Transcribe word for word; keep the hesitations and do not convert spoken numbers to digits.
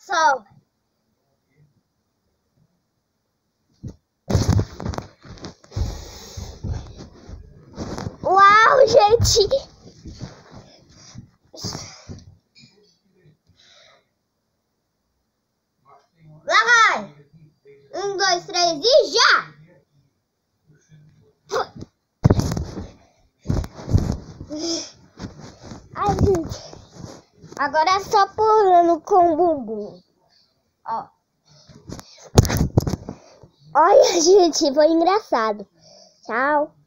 Só. Uau, gente! Lá vai! Um, dois, três e já! Ai, gente. Agora é só pulando com o bumbum. Ó. Olha, gente, foi engraçado. Tchau.